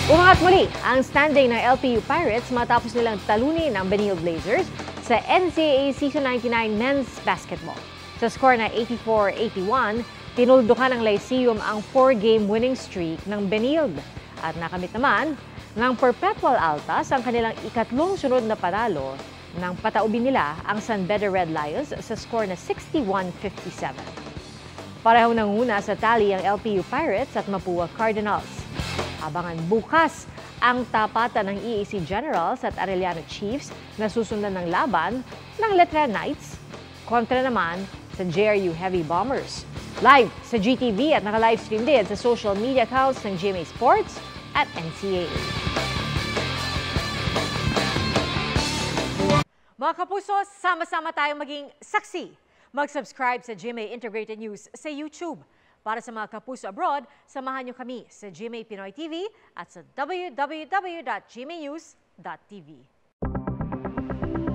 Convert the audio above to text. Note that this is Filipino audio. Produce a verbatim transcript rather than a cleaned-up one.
Umangat muli ang standing ng L P U Pirates matapos nilang talunin ang Benilde Blazers sa N C A A Season ninety-nine Men's Basketball. Sa score na eighty-four eighty-one, tinuldukan ng Lyceum ang four-game winning streak ng Benilde at nakamit naman ng Perpetual Altas ang kanilang ikatlong sunod na panalo nang pataubin nila ang San Beda Red Lions sa score na sixty-one fifty-seven. Parehong nanguna sa tally ang L P U Pirates at Mapua Cardinals. Abangan bukas ang tapatan ng E A C Generals at Arellano Chiefs na susundan ng laban ng Letra Knights kontra naman sa J R U Heavy Bombers. Live sa G T V at naka-livestream din sa social media accounts ng G M A Sports at N C A A. Mga kapuso, sama-sama tayong maging saksi. Mag-subscribe sa G M A Integrated News sa YouTube. Para sa mga kapuso abroad, samahan niyo kami sa G M A Pinoy T V at sa w w w dot g m a news dot t v.